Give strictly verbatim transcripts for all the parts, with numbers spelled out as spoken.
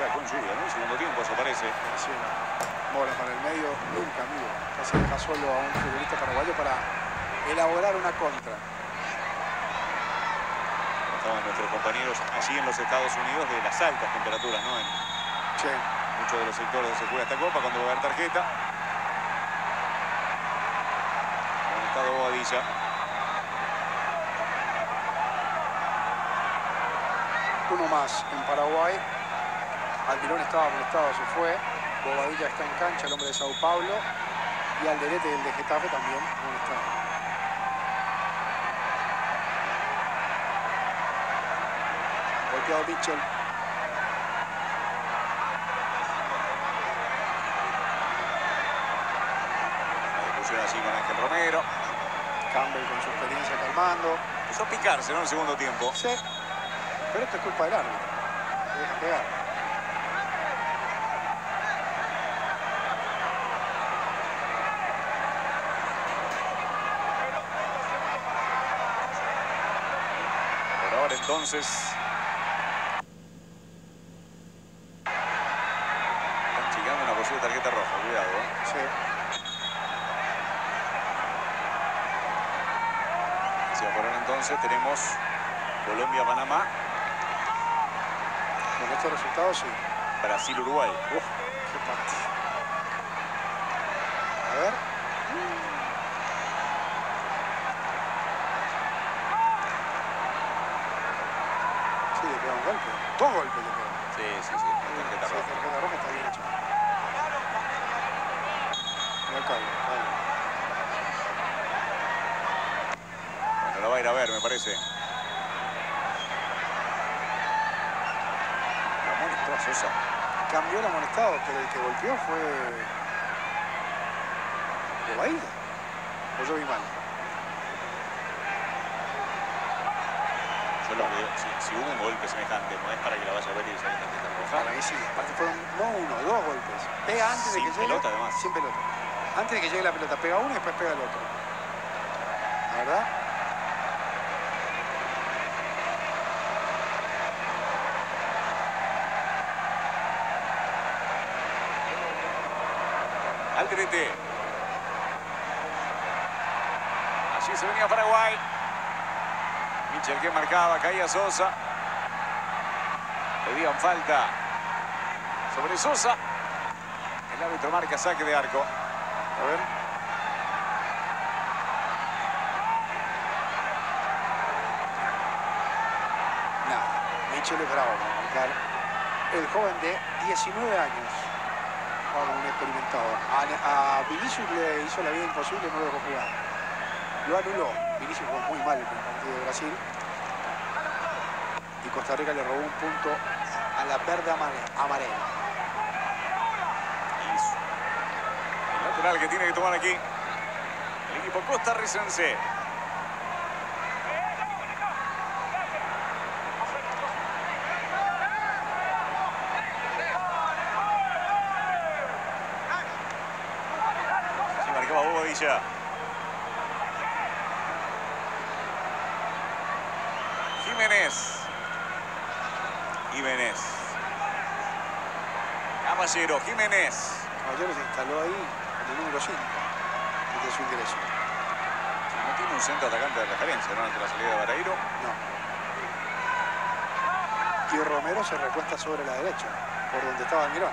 era con lluvia, ¿no? El segundo tiempo, eso parece. Sí. Bola para el medio, nunca, amigo. Casi deja solo a un futbolista paraguayo para elaborar una contra. Estaban nuestros compañeros allí en los Estados Unidos de las altas temperaturas, ¿no? En Sí. muchos de los sectores donde se juega esta copa, cuando va a haber tarjeta. Estado Bobadilla. Uno más en Paraguay. Almirón estaba molestado, se fue. Bobadilla está en cancha, el hombre de Sao Paulo. Y Alderete, el de Getafe, también molestado. Golpeado Mitchell. La discusión así con Ángel Romero. Campbell con su experiencia calmando. Empezó a picarse, ¿no? En el segundo tiempo. Sí. Pero esto es culpa del árbitro. Se deja pegar. Por ahora entonces están chicando una posible tarjeta roja, cuidado, ¿eh? Sí. Hacia por ahora entonces tenemos Colombia-Panamá. Con estos resultados, sí. Brasil-Uruguay. Uf, qué partido. A ver. Sí, le pega un golpe. Dos golpes le pega. Sí, sí, sí. Tarjeta Sí, roja. tarjeta roja está bien hecha. Mira, calma, calma. Bueno, la va a ir a ver, me parece. La molestó a Sosa. Cambió el amonestado, pero el que golpeó fue Bobadilla. O yo vi mal. Yo lo veo, si, si hubo un golpe semejante, no es para que la vaya a ver y saque tarjeta roja. Para mí sí. Aparte fueron no uno, dos golpes. Pega antes de Sin que llegue. pelota, además. Sin pelota. Antes de que llegue la pelota, pega uno y después pega el otro. ¿La verdad? Alderete. Allí se venía Paraguay. Mitchell que marcaba, caía Sosa. Pedían falta sobre Sosa. El árbitro marca saque de arco. A ver. Nada. Mitchell es bravo para marcar. El joven de diecinueve años. Ahora un experimentado. A, a Vinicius le hizo la vida imposible, no lo dejó jugar. Lo anuló. Vinicius jugó muy mal en el partido de Brasil. Y Costa Rica le robó un punto a la verde amarela. El lateral que tiene que tomar aquí el equipo costarricense. Se marcaba Bobadilla. Jiménez. Jiménez. Caballero, Jiménez. Caballero se instaló ahí en el número cinco desde su ingreso. No tiene un centro atacante de referencia, ¿no? Ante la salida de Barairo. No. Y Romero se recuesta sobre la derecha, por donde estaba Almirón.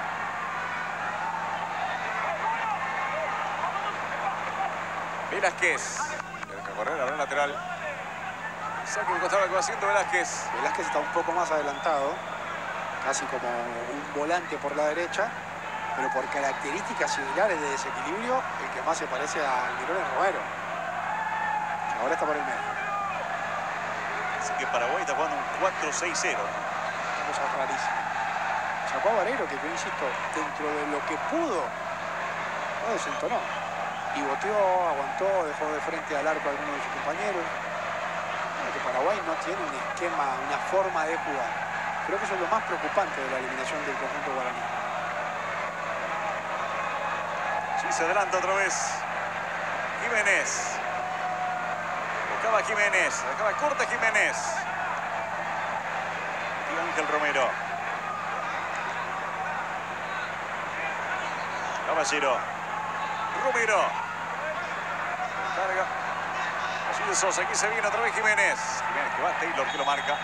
Velázquez. Que deja correr, ahora lateral. Saque el costado que va haciendo Velázquez. Velázquez está un poco más adelantado, casi como un volante por la derecha, pero por características similares de desequilibrio, el que más se parece a Almirón es Romero. Ahora está por el medio. Así que Paraguay está jugando un cuatro seis cero. Una cosa rarísima. Sacó a Vareiro, que yo insisto, dentro de lo que pudo, no desentonó. Pivoteó, aguantó, dejó de frente al arco a alguno de sus compañeros. Bueno, que Paraguay no tiene un esquema, una forma de jugar. Creo que eso es lo más preocupante de la eliminación del conjunto guaraní. Sí, se adelanta otra vez Jiménez. Buscaba Jiménez, dejaba corta Jiménez. Y Ángel Romero. Caballero. Romero. Carga. Allí de Sosa. Aquí se viene otra vez Jiménez. Jiménez que va. Taylor que lo marca.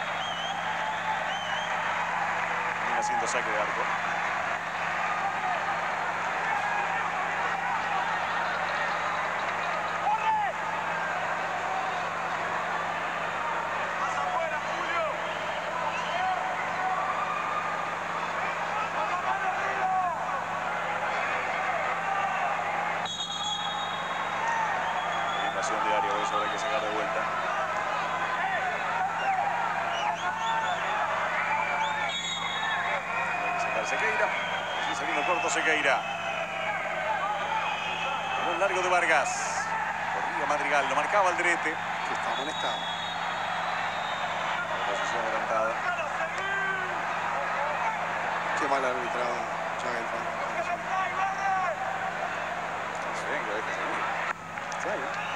Viene haciendo saque de arco. De área, por eso habrá que sacar de vuelta. Hay que sacar Sequeira. Así saliendo corto Sequeira. En el largo de Vargas. Corría Madrigal, lo marcaba Alderete. Que está amonestado. La posición adelantada. Qué mal arbitrado. Chávez. Está bien que lo deje seguir. Está bien.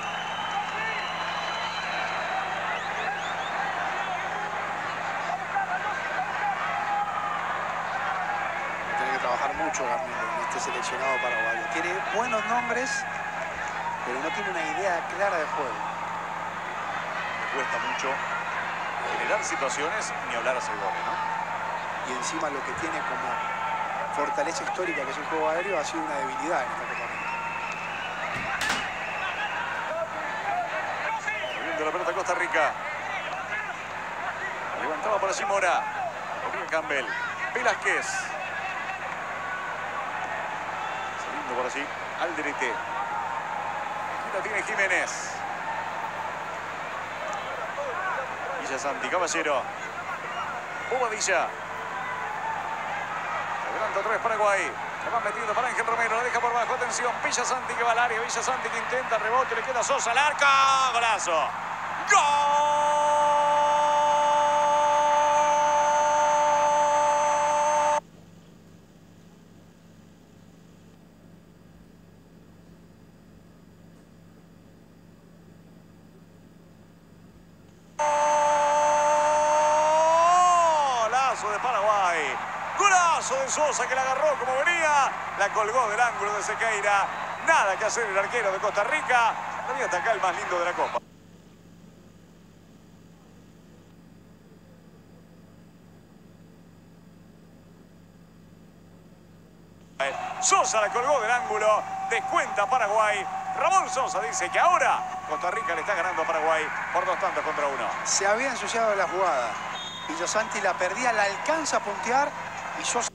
Trabajar mucho Garnero en este seleccionado paraguayo. Tiene buenos nombres, pero no tiene una idea clara de juego. Le cuesta mucho generar situaciones ni hablar hacer goles, ¿no? Y encima lo que tiene como fortaleza histórica, que es el juego aéreo, ha sido una debilidad en esta Copa América. Moviendo la pelota Costa Rica. Levantaba por allí Mora. Corría Campbell. Velázquez. Por allí, Alderete. Aquí la tiene Jiménez. Villa Santi, Caballero. Bobadilla. Adelanta otra vez Paraguay. La va metiendo para Ángel Romero. La deja por bajo. Atención. Villa Santi que va al área. Villa Santi que intenta rebote. Le queda Sosa al arco. Golazo. ¡Gol! De Paraguay, golazo de Sosa que la agarró como venía, la colgó del ángulo de Sequeira, nada que hacer el arquero de Costa Rica, había hasta acá el más lindo de la Copa. Sosa la colgó del ángulo, descuenta Paraguay. Ramón Sosa dice que ahora Costa Rica le está ganando a Paraguay por dos tantos contra uno. Se había ensuciado la jugada. Villa Santi la perdía, la alcanza a puntear y Sosa.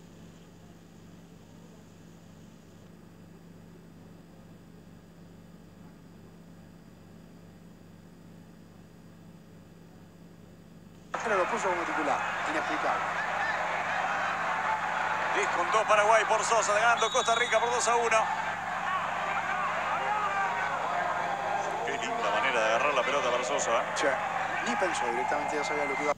Pero lo puso como titular, inexplicable. Descontó Paraguay por Sosa, ganando Costa Rica por dos a uno. Qué linda manera de agarrar la pelota para Sosa, ¿eh? Sí, ni pensó, directamente ya sabía lo que iba a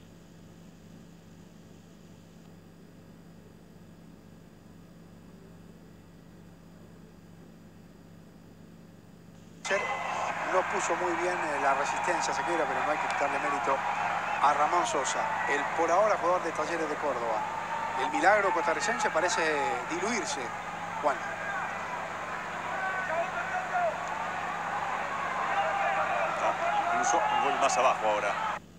hacer. No puso muy bien la resistencia, se quiera, pero no hay que quitarle mérito a Ramón Sosa, el por ahora jugador de Talleres de Córdoba. El milagro costarricense parece diluirse, Juan. Ah, incluso un gol más abajo ahora.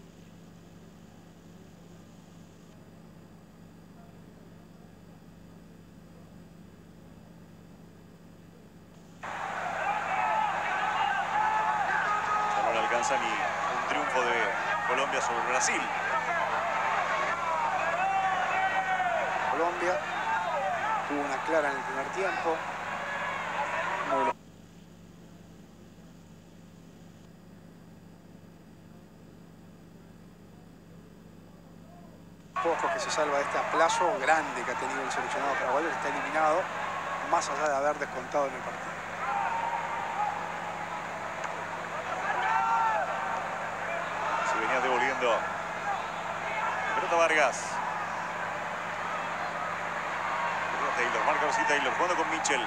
Ya no le alcanza ni un triunfo de Colombia sobre Brasil. Colombia tuvo una clara en el primer tiempo. Muy poco que se salva de este aplazo grande que ha tenido el seleccionado paraguayo, que está eliminado más allá de haber descontado en el partido. Se venía devolviendo. Pelota Vargas. Taylor, marca así Taylor, jugando con Mitchell.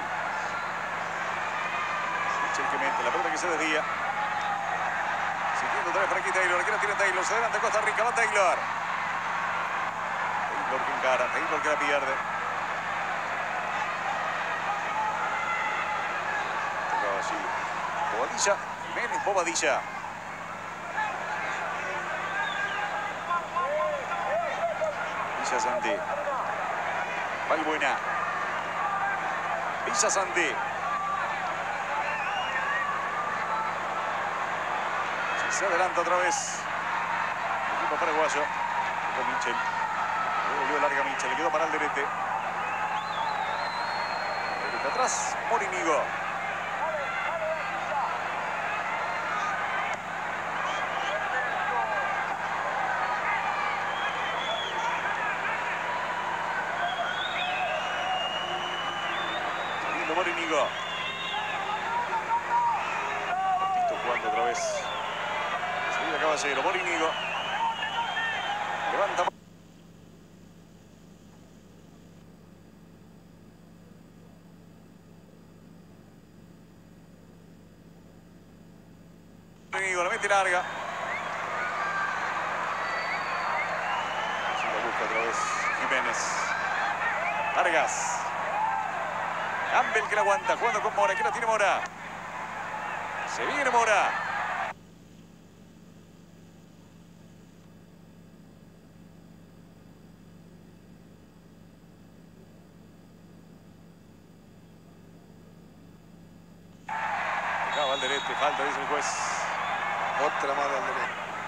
Mitchell que mete, la pelota que se desvía. Siguiendo otra vez por aquí Taylor, aquí la tiene Taylor, se adelanta Costa Rica, va Taylor. Taylor que encara, Taylor que la pierde. Bobadilla. Jiménez, Bobadilla. Villa Santi. Valbuena. Villa Santi. Se adelanta otra vez. El equipo paraguayo. Llegó Michel. Le volvió larga Michel. Le quedó para Alderete. Alderete atrás. Morinigo. Saliendo Morinigo. Cortito jugando otra vez. Seguida Caballero. Morinigo. Levanta. Morinigo la mete larga. Así la busca otra vez Jiménez. Vargas. Campbell que la aguanta. Jugando con Mora. Que la tiene Mora. Se viene Mora. Alderete, falta, dice el juez. Otra más de Alderete.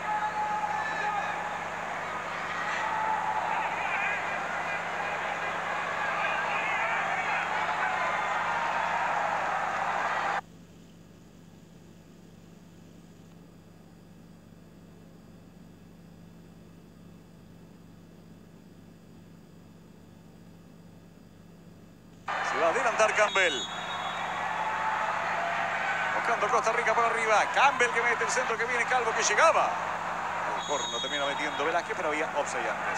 Se va a adelantar Campbell. Buscando Costa Rica por arriba. Campbell que mete el centro, que viene Calvo, que llegaba. El corno termina metiendo Velázquez, pero había offside antes.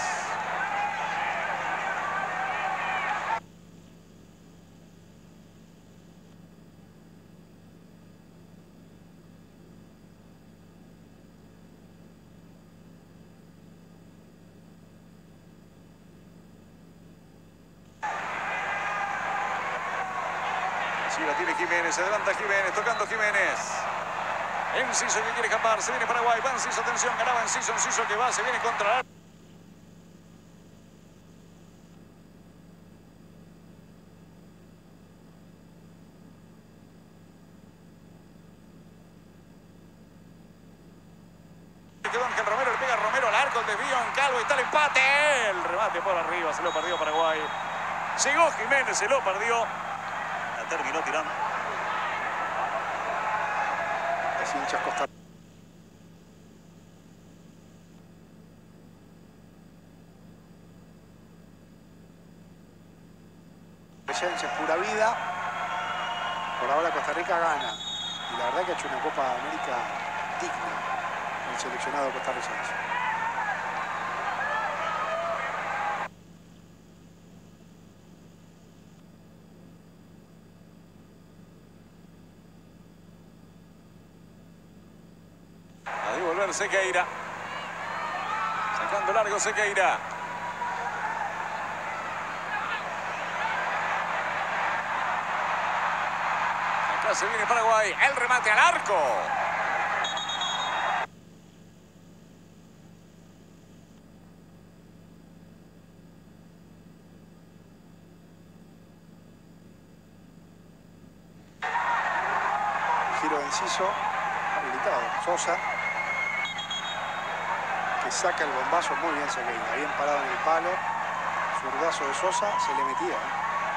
Sí, la tiene Jiménez, se adelanta Jiménez, tocando Jiménez. Enciso que quiere escapar, se viene Paraguay, va Enciso, atención, ganaba Enciso, Enciso que va, se viene contra la... Quedó Ángel Romero, le pega a Romero al arco, el desvío en Calvo, y está el empate. El remate por arriba, se lo perdió Paraguay. Llegó Jiménez, se lo perdió. Terminó tirando. Los hinchas Costa Presencia, pura vida. Por ahora Costa Rica gana. Y la verdad que ha hecho una Copa América digna el seleccionado costarricense. Sequeira. Sacando largo Sequeira. Acá se viene Paraguay. El remate al arco. Giro de Enciso. Habilitado. Sosa. Que saca el bombazo muy bien Sequeira, bien parado en el palo, zurdazo de Sosa, se le metía. ¿eh?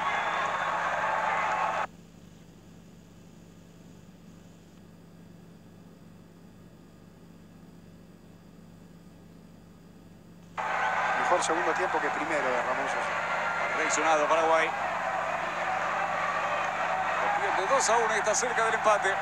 Mejor segundo tiempo que primero de Ramón Sosa. Reaccionado Paraguay. Lo pierde dos a uno y está cerca del empate.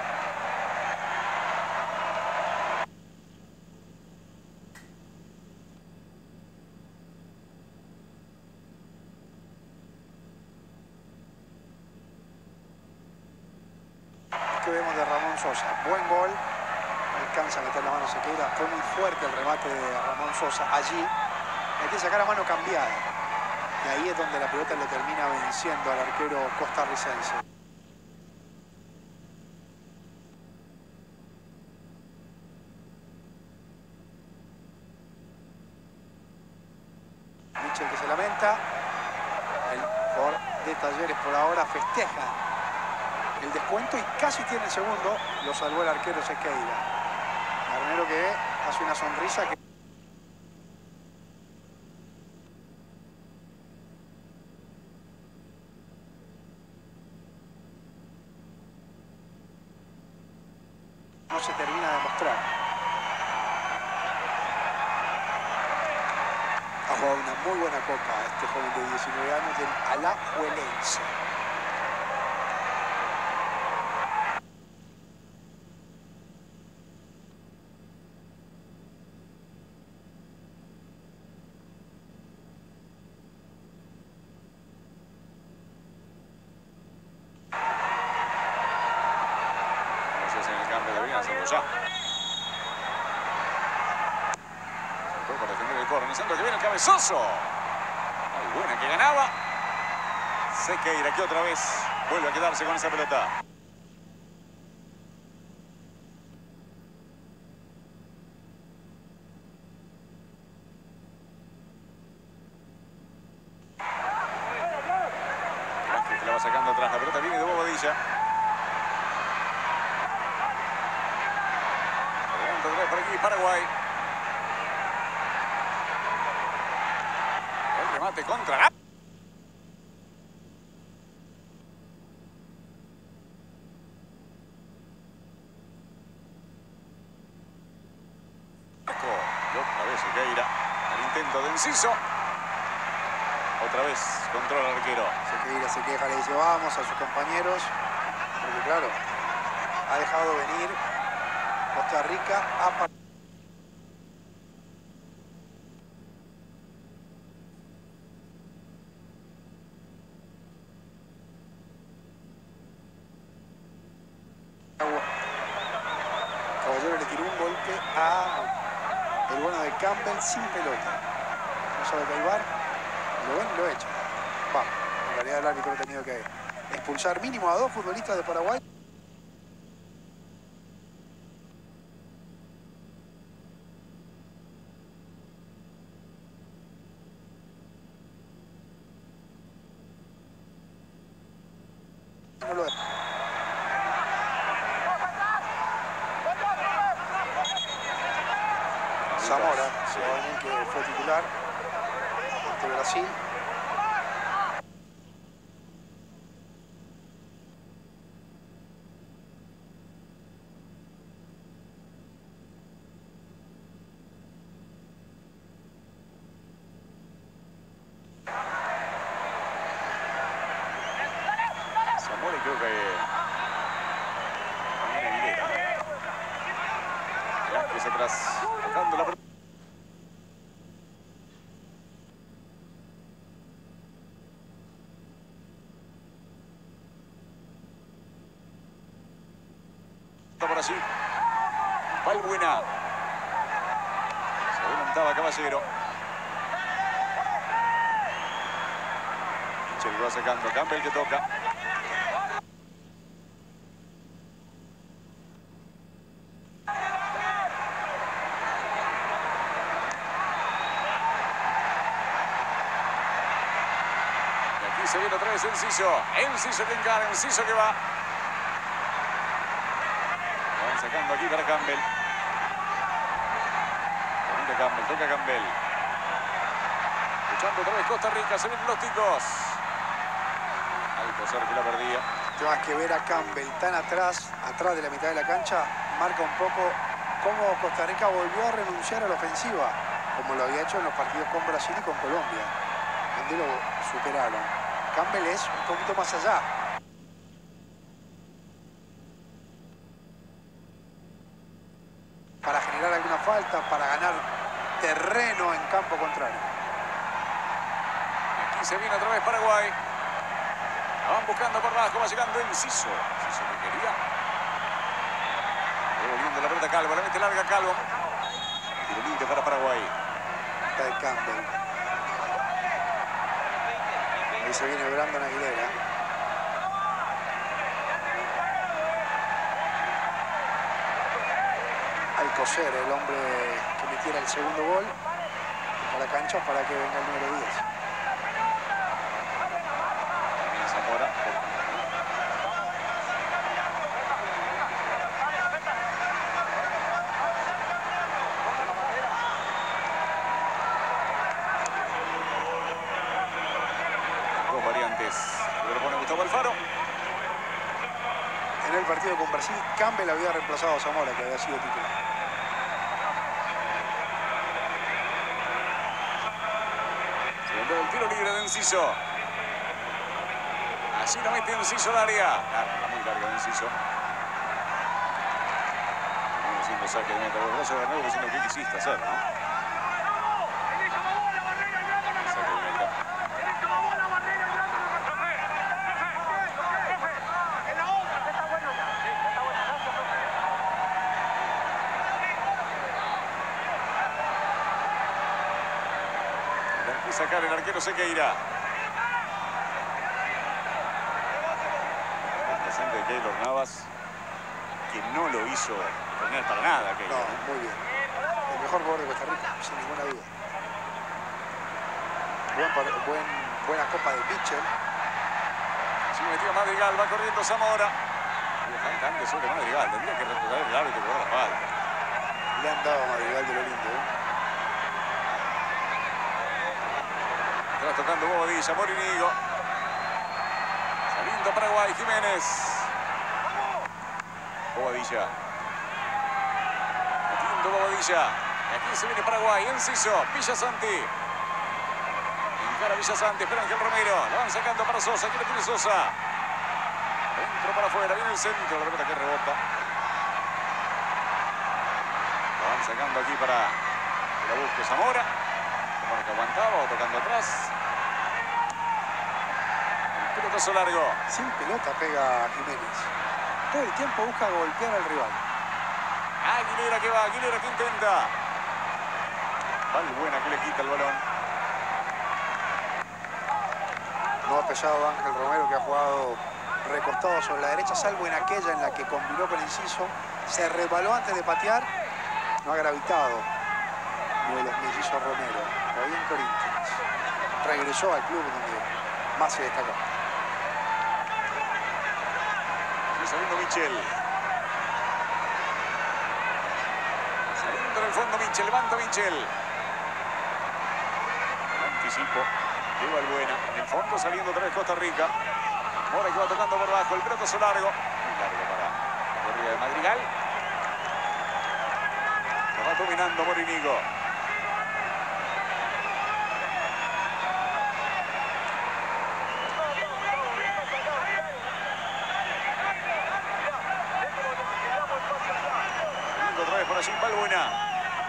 Que vemos de Ramón Sosa, buen gol, alcanza a meter la mano Sequeira, fue muy fuerte el remate de Ramón Sosa allí, hay que sacar a mano cambiada y ahí es donde la pelota le termina venciendo al arquero costarricense. Mitchell que se lamenta. El jugador de Talleres por ahora festeja el descuento y casi tiene el segundo. Lo salvó el arquero Sequeira. Garnero que hace una sonrisa que... no se termina de mostrar. Ha jugado una muy buena copa este joven de diecinueve años del Alajuelense. En el cambio deberían hacerlo ya. Fue para defender el córner. En el centro que viene el cabezazo. Muy buena que ganaba. Sequeira que otra vez vuelve a quedarse con esa pelota. Vázquez que la va sacando atrás. La pelota viene de Bobadilla. Por aquí Paraguay. El remate contra la... Y otra vez Sequeira. El intento de Enciso. Otra vez controla el arquero. Sequeira se queja, le dice vamos a sus compañeros. Porque claro, ha dejado venir Costa Rica a... Caballero le tiró un golpe a el bueno de Campbell sin pelota. No sabe que hay V A R. Lo ven y lo echan. Va, en realidad el árbitro ha tenido que expulsar mínimo a dos futbolistas de Paraguay. No lo es. Zamora, sí, que fue titular ante Brasil. Zamora y creo que... Vázquez atrás, tocando la pelota. Por allí. Balbuena. Se adelantaba Caballero. Mitchell va sacando. Campbell que toca. Y aquí se viene otra vez Enciso. Enciso que encara. Enciso que va. Sacando aquí para Campbell. De Campbell, toca Campbell. Luchando otra vez Costa Rica, se vienen los ticos. Alcocer que la perdía. Más que ver a Campbell tan atrás, atrás de la mitad de la cancha, marca un poco cómo Costa Rica volvió a renunciar a la ofensiva, como lo había hecho en los partidos con Brasil y con Colombia, donde lo superaron. Campbell es un poquito más allá. Para generar alguna falta, para ganar terreno en campo contrario. Aquí se viene otra vez Paraguay. La van buscando por abajo, va llegando Enciso. Enciso que quería. Devolviendo la pelota Calvo, la mete larga Calvo. Tiro libre para Paraguay. Está de Campbell. Ahí se viene Brandon Aguilera. Alcocer, el hombre que metiera el segundo gol a la cancha para que venga el número diez. Suárez. Lo propone Gustavo Alfaro. En el partido con Brasil, Campbell había reemplazado a Zamora, que había sido titular. Siguiendo el tiro libre de Enciso. Así lo mete Enciso al área. Larga, muy larga de Enciso. Haciendo saque de meta. Los brazos de nuevo haciendo lo que quisiste hacer, ¿no? Sacar el arquero Sequeira. El presente de Keylor Navas, que no lo hizo tener para nada. Keylor. No, muy bien. El mejor jugador de Costa Rica, sin ninguna duda. Buen, buen, buena copa de Mitchell. Así metió Madrigal, va corriendo Zamora. Falta antes sobre Madrigal, tendría que recuperar el árbitro por la falta. Le han dado a Madrigal de lo lindo, ¿eh? Está tocando Bobadilla, Morinigo. Saliendo Paraguay, Jiménez. Bobadilla. Metiendo Bobadilla. Y aquí se viene Paraguay, Enciso, Villasanti. Encara Villasanti, espera Ángel Romero. La van sacando para Sosa, aquí lo tiene Sosa. Dentro para afuera, viene el centro, la pelota que rebota. La van sacando aquí para que la busque Zamora. Zamora que aguantaba, o tocando atrás. El pelotazo largo. Sin pelota pega a Jiménez. Todo el tiempo busca golpear al rival. Aguilera que va, Aguilera que intenta. Valbuena que le quita el balón. No ha pesado Ángel Romero, que ha jugado recostado sobre la derecha, salvo en aquella en la que combinó con Enciso. Se resbaló antes de patear. No ha gravitado uno de los mellizos Romero. Todavía en Corinthians. Regresó al club donde más se destacó. Y saliendo Michel. Saliendo en el fondo Michel. Levanta Michel. El anticipo de Valbuena. En el fondo saliendo otra vez Costa Rica. Mora que va tocando por abajo. El pelotazo largo. Muy largo para la corrida de Madrigal. Lo va dominando Morinigo. Saliendo otra vez por allí Valbuena.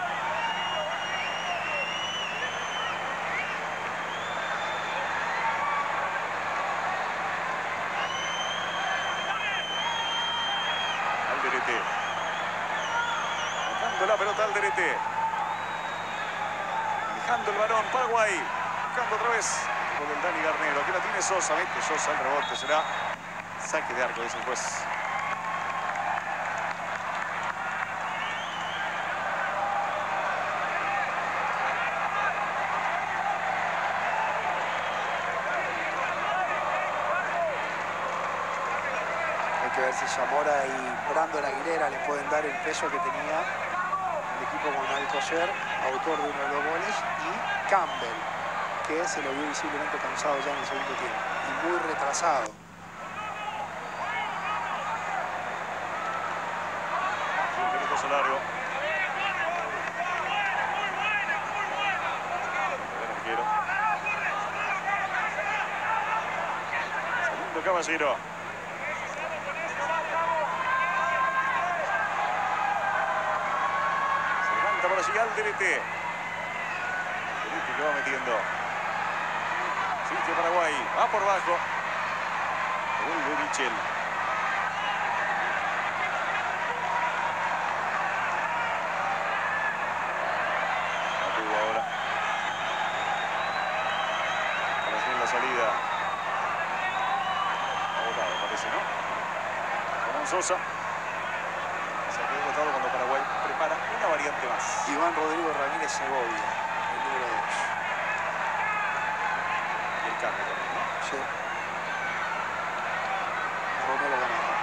Alderete. Buscando la pelota Alderete. Dejando el balón Paraguay. Buscando otra vez con el Dani Garnero. Aquí la tiene Sosa. Mete Sosa el rebote. Será saque de arco, dice el juez. Hay que ver si Zamora y Brandon Aguilera le pueden dar el peso que tenía el equipo con Alcocer, autor de uno de los goles, y Campbell, que se lo vio visiblemente cansado ya en el segundo tiempo y muy retrasado. Un pelotazo largo. El arquero. Segundo Caballero. Por allí Alderete. Alderete que va metiendo. Sigue Paraguay. Va por bajo. Vuelve Michel. La tuvo ahora. Para hacer la salida. Agotado parece, ¿no? Con Sosa. Cuando Paraguay prepara una variante más. Iván Rodrigo Ramírez Segovia, el número dos. Y el cambio también, ¿no? Sí. Romero Gamarra.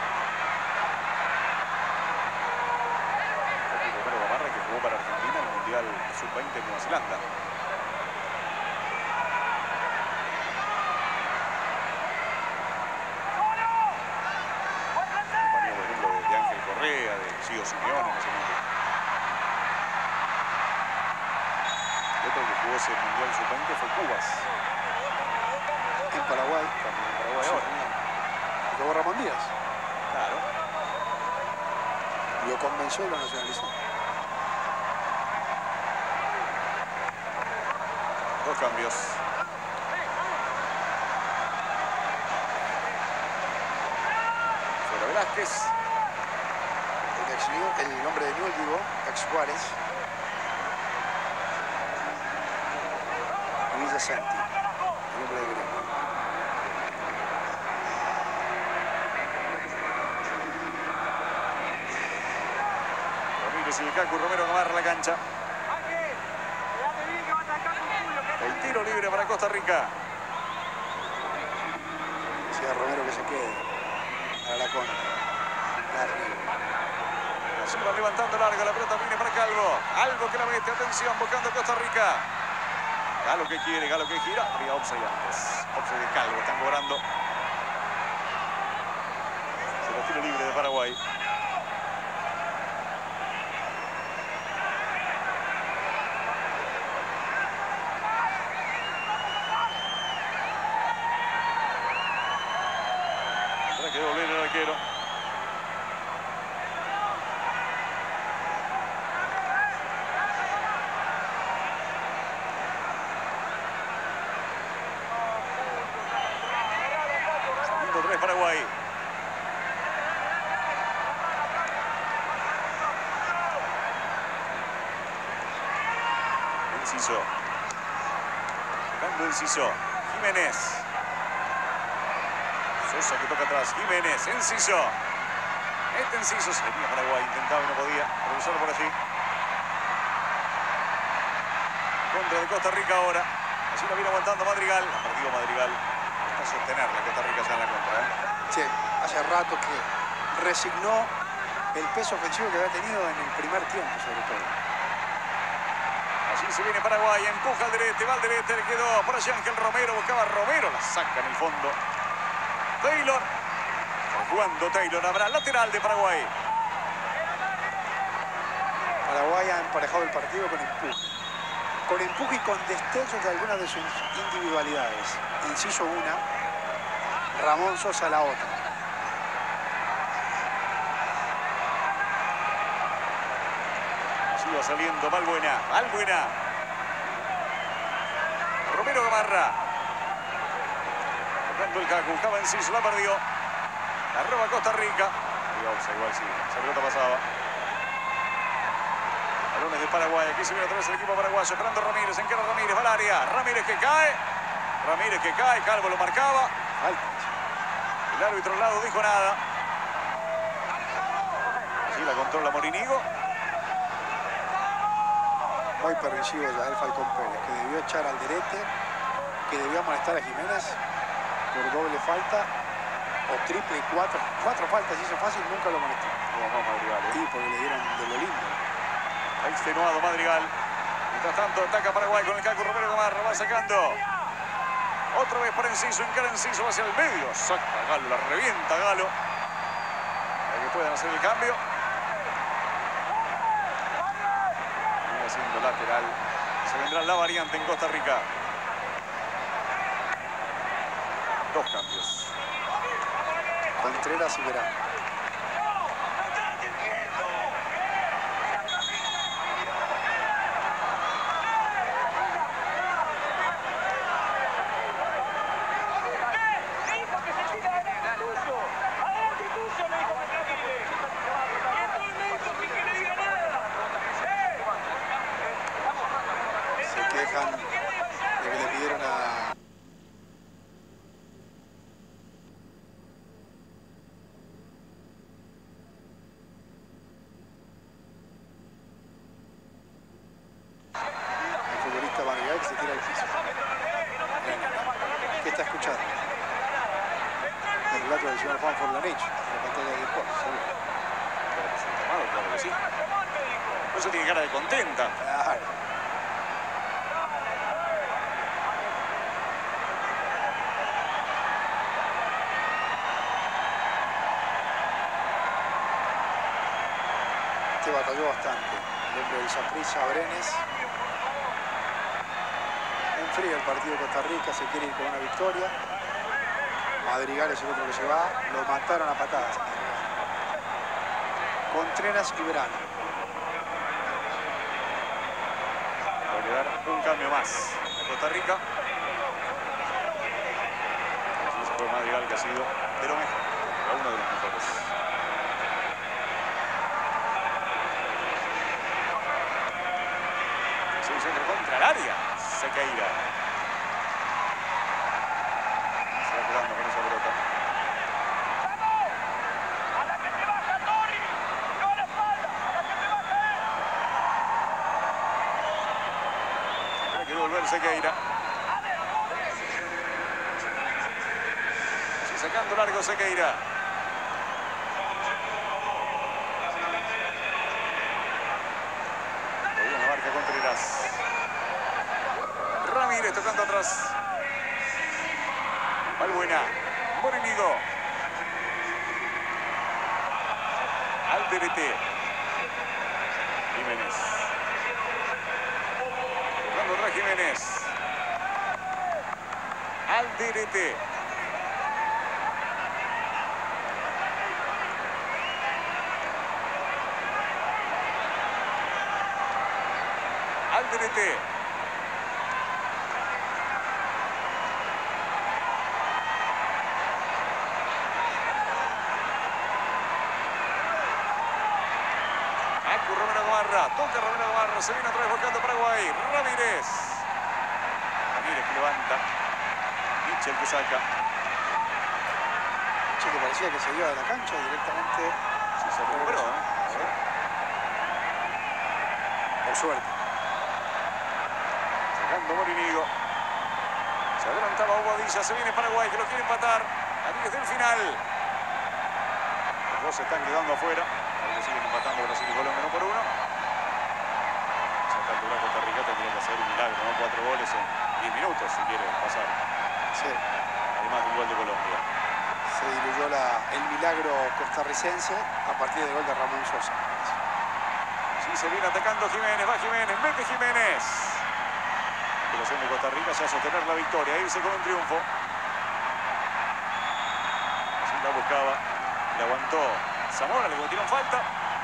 Romero Gamarra, que jugó para Argentina en el Mundial sub veinte en Nueva Zelanda. jugó ese Mundial sub veinte fue Cubas. En Paraguay. También en Paraguay Sí, ahora. señor. Llegó Ramón Díaz. Claro. Lo convenció y lo nacionalizó. Dos cambios. Fuera Velázquez. El, ex, el hombre de Newell, digo, ex Juárez. Villa Santi, el hombre de Gremio. Ramírez y el Cacu Romero amarra la cancha. El tiro libre para Costa Rica. Decía Romero que se quede. Para la contra. La arriba. Así va levantando larga, la pelota viene para Calvo. Calvo que la mete, atención, buscando Costa Rica. Galo que quiere, Galo que gira. Había offside antes. Offside de Calvo, están cobrando. Se lo tiro libre de Paraguay. Ahora que volver el arquero. tres Paraguay. Enciso. Jugando Enciso. Jiménez. Sosa que toca atrás. Jiménez. Enciso. Este Enciso se venía Paraguay. Intentaba y no podía. Cruzarlo por allí. Contra de Costa Rica ahora. Así la viene aguantando Madrigal. Ha perdido Madrigal. A sostenerla Costa Rica ya en la contra, ¿eh? Sí, hace rato que resignó el peso ofensivo que había tenido en el primer tiempo, sobre todo. Así se viene Paraguay, empuja al derecho, va al derecho, le quedó por allá Ángel Romero, buscaba a Romero, la saca en el fondo. Taylor, jugando Taylor, habrá lateral de Paraguay. Paraguay ha emparejado el partido con empuje. Con empuje y con destellos de algunas de sus individualidades. Enciso una, Ramón Sosa la otra. Así va saliendo Balbuena, Balbuena. Romero Gamarra. Tocando el Cacu, buscaba Enciso, la perdió. La roba Costa Rica. Igual, igual sí, esa pelota pasaba. Balones de Paraguay, aquí se viene otra vez el equipo paraguayo. Fernando Ramírez, encara Ramírez, va al área. Ramírez que cae. Ramírez que cae, Calvo lo marcaba. El árbitro al lado dijo nada. Así la controla Morinigo. Muy permisivo ya el Falcón Pérez, que debió echar al derete, que debió amonestar a Jiménez por doble falta o triple cuatro. Cuatro faltas hizo fácil, nunca lo amonestó. Vamos, Madrigal, ¿eh? Sí, porque le dieron de lo lindo. Ha extenuado Madrigal. Mientras tanto ataca Paraguay con el Cacu Romero Gamarra. Va sacando. Otra vez para Enciso. Encara Enciso hacia el medio. Saca Galo. La revienta Galo. Para que puedan hacer el cambio. Viene haciendo lateral. Se vendrá la variante en Costa Rica. Dos cambios. Contreras y Verán. De que le pidieron a... el futbolista Madrigal que se tira al piso. ¿Qué está escuchando? El relato del señor Juan Forlanich, en la pantalla de Sport, seguro. Claro que sí. Por eso tiene cara de contenta. Claro. Batalló bastante el hombre del Saprissa, Brenes. en frío el partido de Costa Rica, se quiere ir con una victoria. Madrigal es el otro que se va, lo mataron a patadas. Contreras y Verano. Va a quedar un cambio más a Costa Rica. Entonces fue Madrigal, que ha sido de lo mejor, uno de los mejores. Es un centro contra el área. Sequeira. Se va jugando con esa pelota. Tiene que devolver Sequeira. Sí, sacando largo Sequeira. Todavía la marca Contreras. Ramírez tocando atrás. Balbuena. Morinigo. Alderete. Jiménez. Tocando atrás Jiménez. Alderete. Alderete. Romero Gamarra, toca Romero Gamarra, se viene otra vez buscando Paraguay. Ramírez. Ramírez que levanta. Mitchell que saca. Mitchell que parecía que se iba de la cancha directamente. Sí, se recuperó, ¿eh? Sí. Por suerte. Sacando Morinigo. Se adelantaba Bobadilla, se viene Paraguay que lo quiere empatar a diez del final. Los dos se están quedando afuera. Ahora siguen empatando Brasil y Colombia uno por uno. A esta altura Costa Rica tendría que hacer un milagro, ¿no? Cuatro goles en diez minutos si quiere pasar. Sí. Además del gol de Colombia. Se diluyó la, el milagro costarricense a partir del gol de Ramón Sosa. Sí, se viene atacando Jiménez, va Jiménez, mete Jiménez. Operación de Costa Rica ya sostener la victoria, irse con un triunfo. Así la buscaba, le aguantó Zamora, le cometieron falta.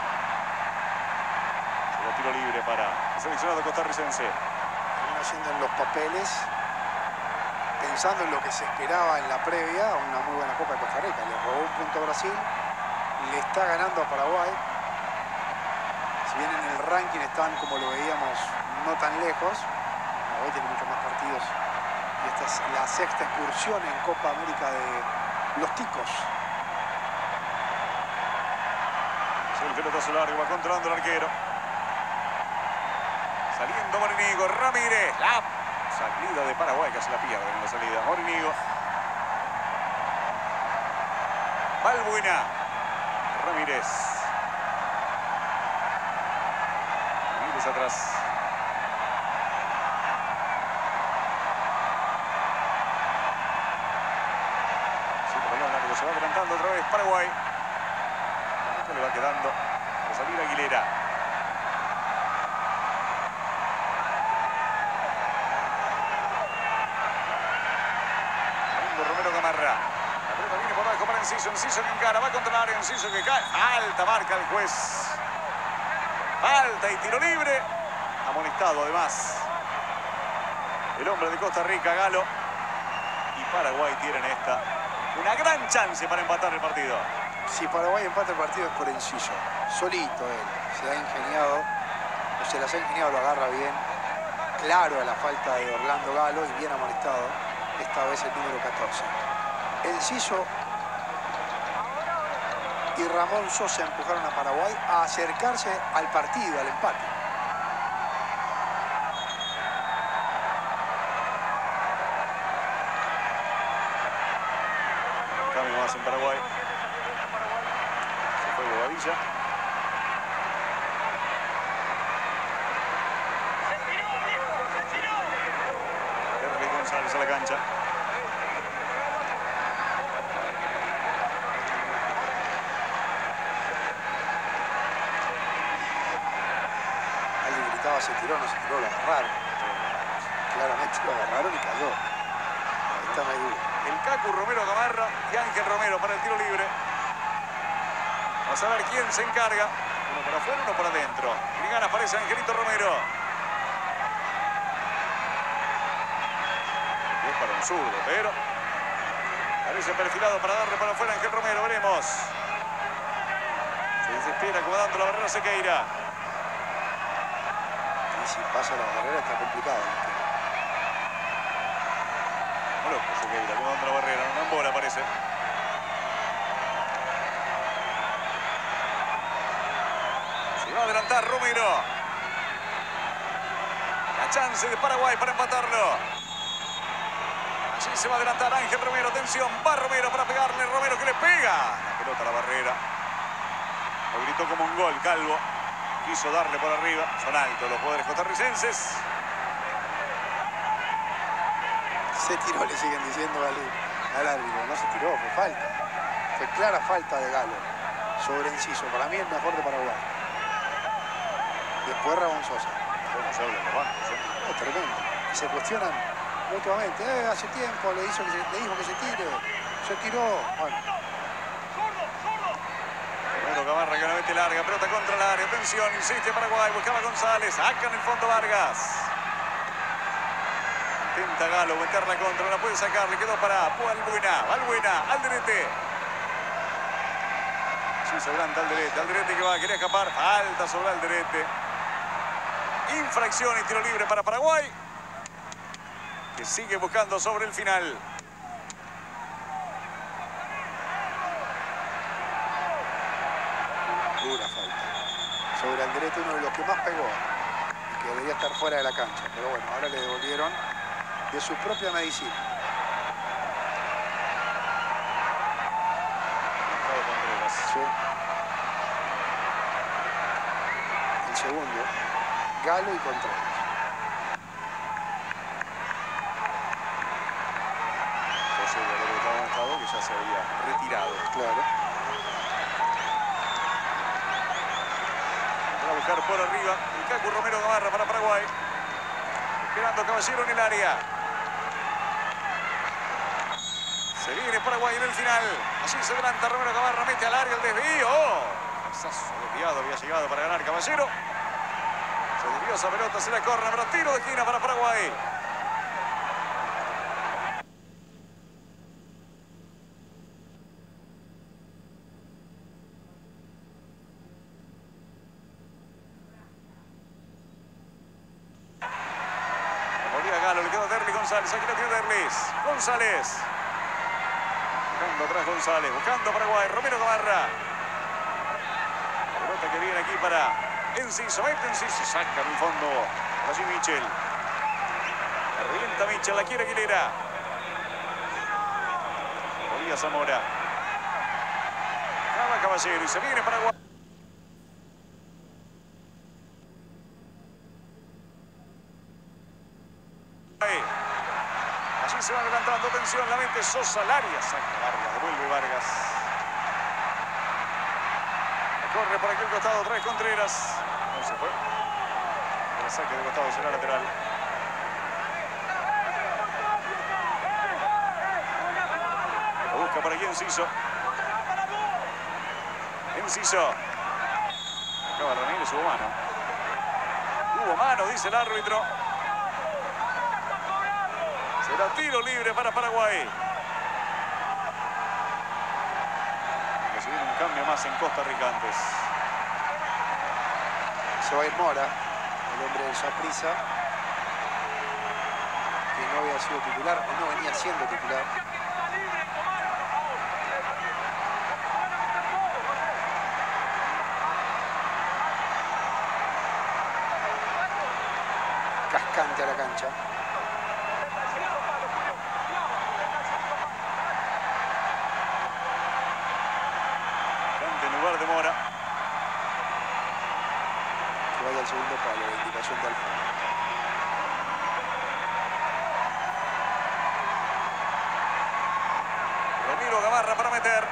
Se tiro libre para el seleccionado costarricense. Terminó haciendo en los papeles, pensando en lo que se esperaba en la previa, una muy buena Copa de Costa Rica. Le robó un punto a Brasil, le está ganando a Paraguay. Si bien en el ranking están, como lo veíamos, no tan lejos, Paraguay tiene muchos más partidos. Y esta es la sexta excursión en Copa América de los Ticos. El pelotazo largo, va controlando el arquero. Saliendo Morinigo, Ramírez. La salida de Paraguay, casi la pierde en la salida. Morinigo. Balbuena. Ramírez. Ramírez atrás. Sí, el balón largo se va adelantando otra vez Paraguay. Le va quedando a salir Aguilera. Romero Gamarra. La pelota viene por abajo para Enciso. Enciso que encara, va contra el área. Enciso que cae. Falta, marca el juez. Falta y tiro libre. Amonestado además el hombre de Costa Rica, Galo. Y Paraguay tienen esta una gran chance para empatar el partido. Si Paraguay empata el partido es por Enciso. Solito él. Se ha ingeniado. O se las ha ingeniado, lo agarra bien. Claro a la falta de Orlando Galo y bien amonestado. Esta vez el número catorce. Enciso y Ramón Sosa empujaron a Paraguay a acercarse al partido, al empate. Cambio más en Paraguay. Se fue Bobadilla. Hervé González a la cancha. Alguien gritaba, se tiró, no se tiró, lo agarraron. claramente lo agarraron y cayó. Ahí está, no hay duda. El Cacu Romero Gamarra y Ángel Romero para el tiro libre. Vamos a ver quién se encarga. Uno por afuera, uno por adentro. Y gana, aparece Angelito Romero. Es para un zurdo, pero parece perfilado para darle para afuera Ángel Romero. Veremos. Se desespera acomodando la barrera Sequeira. Y si pasa la barrera está complicado. Muy loco Sequeira acomodando la barrera. Una bola parece. Se va a adelantar Romero. La chance de Paraguay para empatarlo. Allí se va a adelantar Ángel Romero. Atención, va Romero para pegarle. Romero que le pega. La pelota a la barrera. Lo gritó como un gol, Calvo. Quiso darle por arriba. Son altos los jugadores costarricenses. Se tiró, le siguen diciendo al, al árbitro. No se tiró, fue falta. Fue clara falta de Galo sobre Enciso. Para mí el mejor de Paraguay. Después Ramón Sosa. ¿Cómo se habla en los bancos? ¿Eh? No, tremendo. Y se cuestionan mutuamente. Eh, hace tiempo le, hizo que se, le dijo que se tire. Se tiró. Bueno. Romero Gamarra que la mete larga. Pelota contra el área. Atención, insiste Paraguay. Buscaba González. Acá en el fondo Vargas. Intenta Galo meterla contra. No la puede sacar. Le quedó para Valbuena. Valbuena. Alderete. Sí, se adelanta Alderete. Alderete que va a querer escapar. Falta sobre Alderete. Infracción y tiro libre para Paraguay, que sigue buscando sobre el final. Dura falta. Sobre Alderete, uno de los que más pegó y que debería estar fuera de la cancha. Pero bueno, ahora le devolvieron de su propia medicina. Sí. El segundo, Galo y Contreras. José de lo que estaba mostrado, que ya se había retirado. Claro. Va a buscar por arriba el Cacu Romero Gamarra para Paraguay. Esperando Caballero en el área. Se viene Paraguay en el final. Allí se adelanta Romero Gamarra, mete al área el desvío. Oh, pasazo desviado había llegado para ganar Caballero. Se desvió esa pelota, se la corre, pero tiro de esquina para Paraguay. Volvía Galo, le quedó Derlis González. Aquí lo tiene Derlis. González. Buscando atrás González, buscando Paraguay. Romero Gamarra. La pelota que viene aquí para Enciso. Mete Enciso, saca en el fondo. Allí Michel. La revienta Michel, la quiere Aguilera. Volvía Zamora. Acaba Caballero y se viene Paraguay. Allí se va adelantando, atención, la mente Sosa, Laria, saca Vargas, devuelve Vargas. Corre por aquel costado, trae Contreras. No se fue. El saque de costado será lateral. Lo busca por aquí Enciso. Enciso. Acaba Ramírez, hubo mano. Hubo mano, dice el árbitro. Será tiro libre para Paraguay. Se viene un cambio más en Costa Rica antes. Se va a ir Mora, el hombre del Saprissa, que no había sido titular, o no venía siendo titular. Cascante a la cancha. En lugar de Mora. Que vaya al segundo palo, la indicación de Alfaro. Ramiro Gamarra para meter.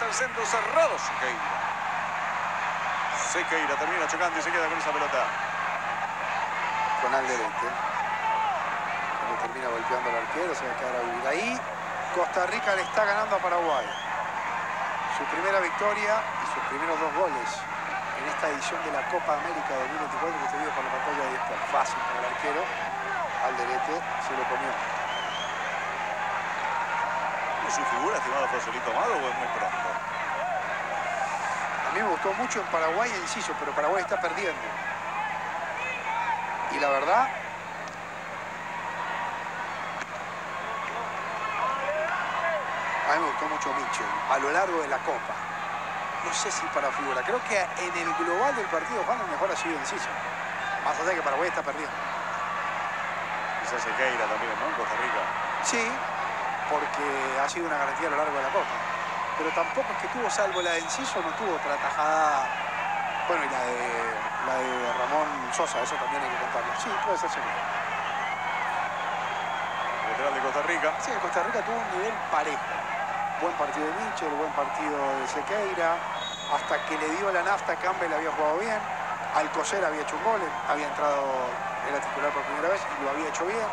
el centro cerrado. Sequeira. Sequeira termina chocando y se queda con esa pelota. Con Alderete. Le termina golpeando al arquero, se va a quedar a vivir ahí. Costa Rica le está ganando a Paraguay. Su primera victoria y sus primeros dos goles en esta edición de la Copa América dos mil veinticuatro que se vio por la pantalla de esto. Fácil para el arquero. Alderete se lo comió. ¿Es su figura, estimado Joselito Amado, o es muy pronto? A mí me gustó mucho en Paraguay e Enciso, pero Paraguay está perdiendo. Y la verdad, a mí me gustó mucho Mitchell a lo largo de la Copa. No sé si para figura. Creo que en el global del partido, Juan, el mejor ha sido Enciso. Más allá de que Paraguay está perdiendo. Quizás Sequeira también, ¿no? En Costa Rica. Sí, porque ha sido una garantía a lo largo de la Copa. Pero tampoco es que tuvo, salvo la de Enciso, no tuvo otra tajada. Bueno, y la de, la de Ramón Sosa, eso también hay que contarlo. Sí, puede ser seguro. Lateral de Costa Rica. Sí, Costa Rica tuvo un nivel parejo. Buen partido de Mitchell, buen partido de Sequeira. Hasta que le dio la nafta, Campbell había jugado bien. Alcocer había hecho un gol, había entrado, era titular por primera vez y lo había hecho bien.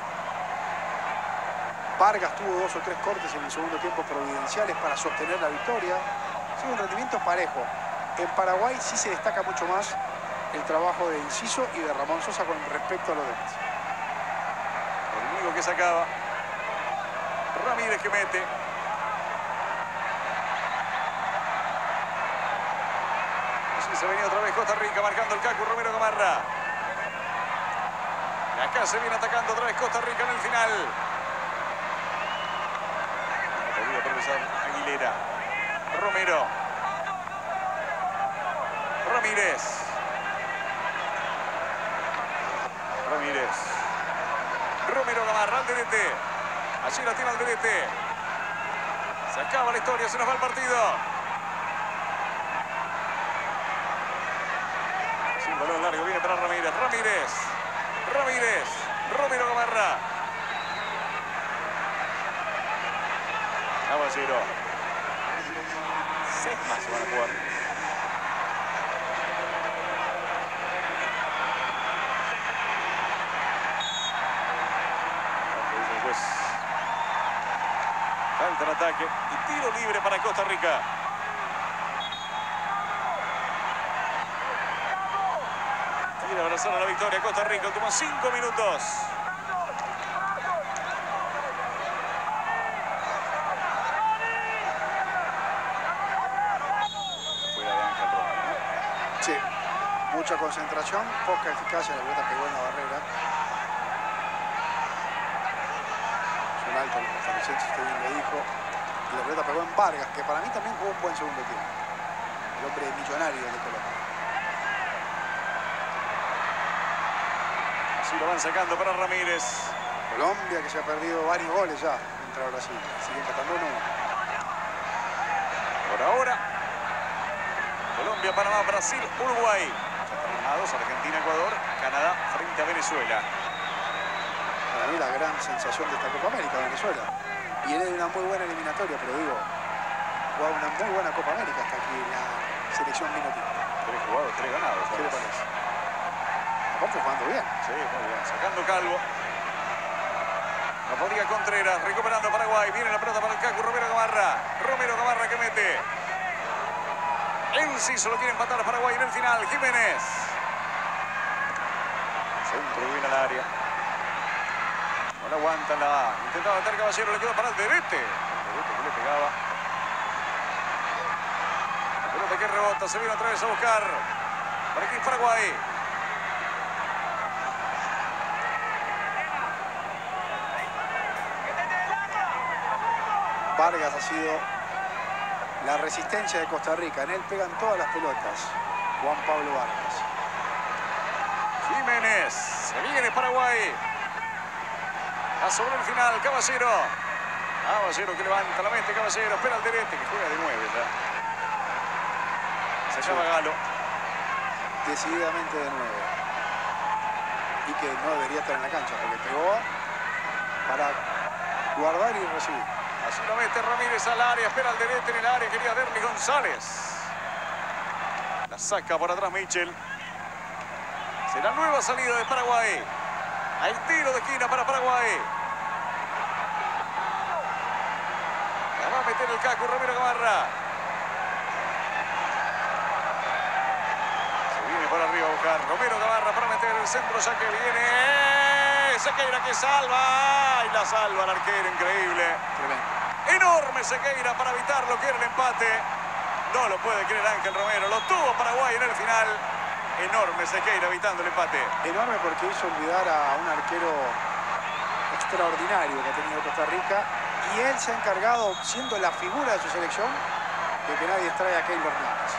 Vargas tuvo dos o tres cortes en el segundo tiempo providenciales para sostener la victoria. Sí, un rendimiento parejo. En Paraguay sí se destaca mucho más el trabajo de Enciso y de Ramón Sosa con respecto a los demás. El único que sacaba. Ramírez que mete. Así se venía otra vez Costa Rica marcando el Cacu Romero Gamarra. Y acá se viene atacando otra vez Costa Rica en el final. Podría aprovechar Aguilera. Romero. Ramírez. Ramírez. Romero Gamarra, Alderete. Allí la tiene Alderete. Se acaba la historia, se nos va el partido. Sin balón largo, viene para Ramírez. Ramírez. Ramírez. Romero Gamarra. Caballero. Seis más se van a jugar. Falta el ataque y tiro libre para Costa Rica. Quiere abrazar a la victoria Costa Rica. Últimos cinco minutos. Fuera de Ángel Romero, ¿no? Sí, mucha concentración, poca eficacia, la pelota pegó en la barrera. Son altos los costarricenses, usted bien lo dijo. Y la pelota pegó en Vargas, que para mí también jugó un buen segundo tiempo. El hombre millonario de Colombia. Así lo van sacando para Ramírez. Colombia que se ha perdido varios goles ya contra Brasil. Sigue empatando uno. Por ahora, Colombia, Panamá, Brasil, Uruguay. Ya están armados Argentina, Ecuador, Canadá frente a Venezuela. Para mí la gran sensación de esta Copa América, Venezuela. Viene de una muy buena eliminatoria, pero digo, jugaba una muy buena Copa América hasta que la selección vino tiempo. Tres jugados, tres ganados. ¿Qué le parece? Aparte jugando bien. Sí, muy bien. Sacando Calvo. No podía Contreras, recuperando Paraguay. Viene la pelota para el Cacu Romero Gamarra. Romero Gamarra que mete. Enciso lo quiere empatar a Paraguay en el final. Jiménez. Centro viene al área. No la aguanta la. Intentaba meter Caballero, le quedó para el Alderete. Alderete que le pegaba. La pelota que rebota, se viene otra vez a buscar. Para aquí Paraguay. Vargas ha sido la resistencia de Costa Rica. En él pegan todas las pelotas. Juan Pablo Vargas. Jiménez. Se viene Paraguay. A sobre el final, Caballero. Caballero que levanta la mente, Caballero. Espera al Alderete que juega de nueve ya. Se llama Galo. Decididamente de nueve. Y que no debería estar en la cancha porque pegó para guardar y recibir. Así lo mete Ramírez al área, espera al derecho en el área, quería Derly González. La saca por atrás Michel. Será nueva salida de Paraguay. Hay tiro de esquina para Paraguay. La va a meter el Cacu Romero Gamarra. Se viene por arriba a buscar Romero Gamarra para meter el centro, ya que viene Sequeira, que salva. Y la salva el arquero, increíble. Tremendo. Enorme Sequeira para evitarlo, quiere el empate. No lo puede creer Ángel Romero. Lo tuvo Paraguay en el final. Enorme Sequeira evitando el empate. Enorme porque hizo olvidar a un arquero extraordinario que ha tenido Costa Rica. Y él se ha encargado, siendo la figura de su selección, de que nadie extrae a Keylor Navas.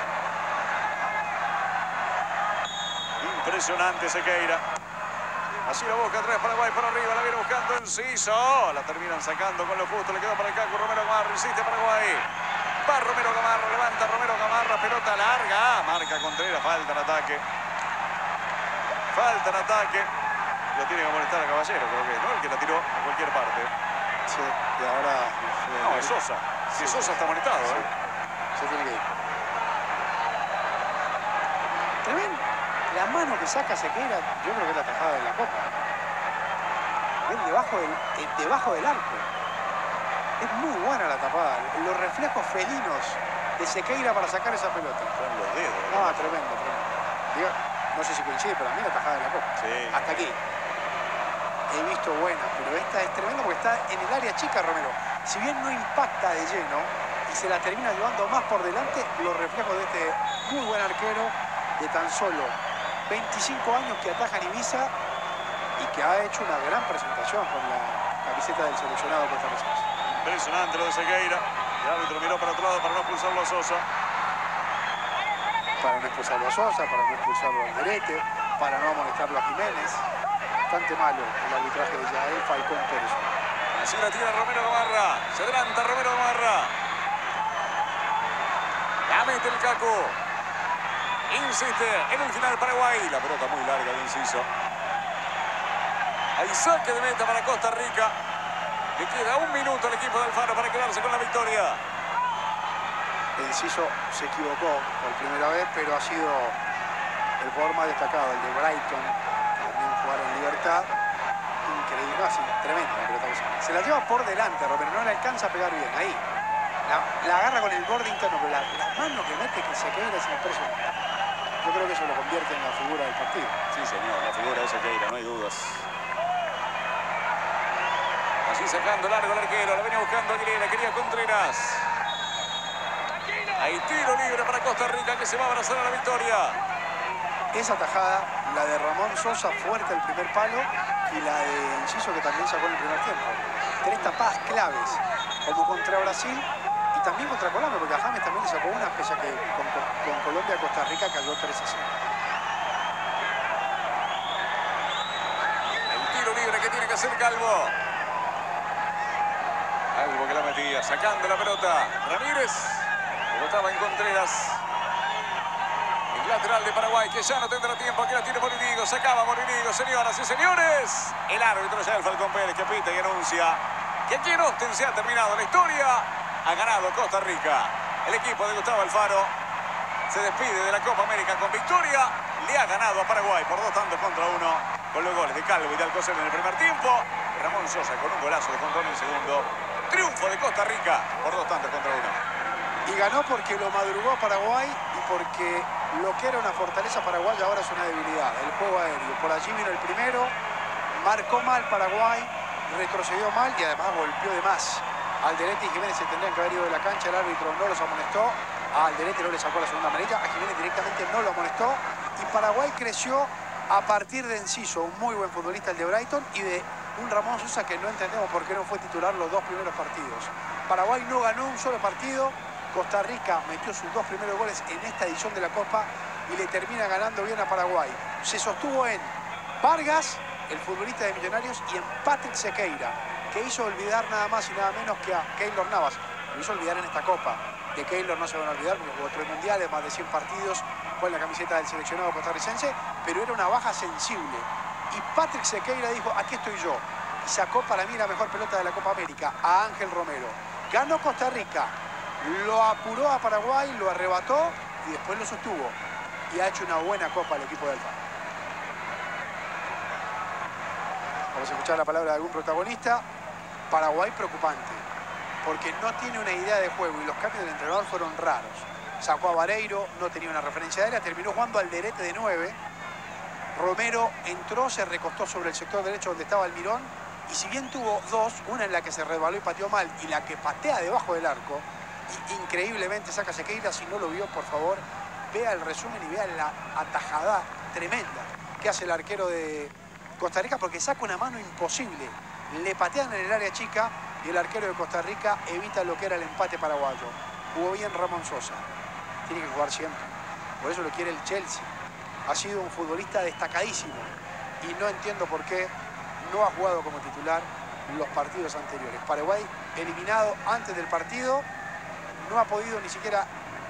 Impresionante Sequeira. Así la busca atrás Paraguay por arriba, la viene buscando Enciso. La terminan sacando con lo justo, le quedó para el Cacu Romero Gamarra, insiste Paraguay. Va Romero Gamarra, levanta Romero Gamarra, pelota larga. Marca Contreras, falta en ataque. Falta en ataque. Lo tiene que molestar a Caballero, creo que es, ¿no? El que la tiró a cualquier parte. Sí, y ahora... No, es Sosa. Si Sí, Sosa está molestado, sí. ¿eh? Se tiene que ir. Tremendo. La mano que saca Sequeira, yo creo que es la tajada de la Copa. Es debajo del, es debajo del arco. Es muy buena la tapada. Los reflejos felinos de Sequeira para sacar esa pelota. Con los dedos. No, tremendo, tremendo. Digo, no sé si coincide, pero a mí la tajada de la Copa. Sí. Hasta aquí. He visto buenas, pero esta es tremenda porque está en el área chica Romero. Si bien no impacta de lleno y se la termina llevando más por delante, los reflejos de este muy buen arquero de tan solo veinticinco años que ataja en Ibiza y que ha hecho una gran presentación con la camiseta del seleccionado costarricense. Impresionante lo de Sequeira. El árbitro miró para otro lado para no expulsarlo a Sosa. Para no expulsarlo a Sosa, para no expulsarlo al Derete, para no amonestarlo a Jiménez. Bastante malo el arbitraje de Yael Falcón Pérez. Así la tira Romero Gamarra. Se adelanta Romero Gamarra. La mete el Cacu. Insiste en el final Paraguay. La pelota muy larga de Enciso. Hay saque de meta para Costa Rica. Le queda un minuto al equipo de Alfaro para quedarse con la victoria. Enciso se equivocó por primera vez, pero ha sido el jugador más destacado, el de Brighton, que también jugar en libertad. Increíble, no, así, tremendo la pelota que saca. Se la lleva por delante, pero no le alcanza a pegar bien, ahí. La, la agarra con el borde interno, pero la, la mano que mete que Sequeira es impresionante. Yo creo que eso lo convierte en la figura del partido. Sí, señor, la figura de Sequeira, no hay dudas. Así sacando largo el arquero, la venía buscando Aguilera, quería Contreras. Hay tiro libre para Costa Rica que se va a abrazar a la victoria. Esa tajada, la de Ramón Sosa fuerte al primer palo y la de Enciso que también sacó en el primer tiempo. Tres tapadas claves, como contra Brasil y también contra Colombia, porque a James también le sacó una, pese a que con, con Colombia Costa Rica cayó tres a cero. El tiro libre que tiene que hacer Calvo. Calvo que la metía, sacando la pelota. Ramírez, pelotaba en Contreras. El lateral de Paraguay que ya no tendrá tiempo, que la tiene Morinigo, sacaba Morinigo, señoras y señores. El árbitro ya el Falcón Pérez que pita y anuncia que aquí en Austin se ha terminado la historia. Ha ganado Costa Rica. El equipo de Gustavo Alfaro se despide de la Copa América con victoria. Le ha ganado a Paraguay por dos tantos contra uno, con los goles de Calvo y de Alcocer en el primer tiempo. Ramón Sosa con un golazo de control en el segundo. Triunfo de Costa Rica por dos tantos contra uno. Y ganó porque lo madrugó a Paraguay y porque lo que era una fortaleza paraguaya ahora es una debilidad, el juego aéreo. Por allí vino el primero, marcó mal Paraguay, retrocedió mal y además golpeó de más. Alderete y Jiménez se tendrían que haber ido de la cancha, el árbitro no los amonestó. A Alderete no le sacó la segunda amarilla, a Jiménez directamente no lo amonestó. Y Paraguay creció a partir de Enciso, un muy buen futbolista el de Brighton, y de un Ramón Sosa que no entendemos por qué no fue titular los dos primeros partidos. Paraguay no ganó un solo partido. Costa Rica metió sus dos primeros goles en esta edición de la Copa y le termina ganando bien a Paraguay. Se sostuvo en Vargas, el futbolista de Millonarios, y en Patrick Sequeira, que hizo olvidar nada más y nada menos que a Keylor Navas. Lo hizo olvidar en esta Copa. De Keylor no se van a olvidar porque jugó tres mundiales, más de cien partidos, fue en la camiseta del seleccionado costarricense, pero era una baja sensible. Y Patrick Sequeira dijo, aquí estoy yo. Y sacó para mí la mejor pelota de la Copa América, a Ángel Romero, Ganó Costa Rica, lo apuró a Paraguay, lo arrebató y después lo sostuvo. Y ha hecho una buena copa el equipo de Alfaro. Vamos a escuchar la palabra de algún protagonista. Paraguay preocupante, porque no tiene una idea de juego y los cambios del entrenador fueron raros. Sacó a Vareiro, no tenía una referencia aérea, terminó jugando Alderete de nueve. Romero entró, se recostó sobre el sector derecho donde estaba Almirón. Y si bien tuvo dos, una en la que se resbaló y pateó mal y la que patea debajo del arco, y increíblemente saca Sequeira. Si no lo vio, por favor, vea el resumen y vea la atajada tremenda que hace el arquero de Costa Rica, porque saca una mano imposible. Le patean en el área chica y el arquero de Costa Rica evita lo que era el empate paraguayo. Jugó bien Ramón Sosa. Tiene que jugar siempre. Por eso lo quiere el Chelsea. Ha sido un futbolista destacadísimo y no entiendo por qué no ha jugado como titular los partidos anteriores. Paraguay eliminado antes del partido, no ha podido ni siquiera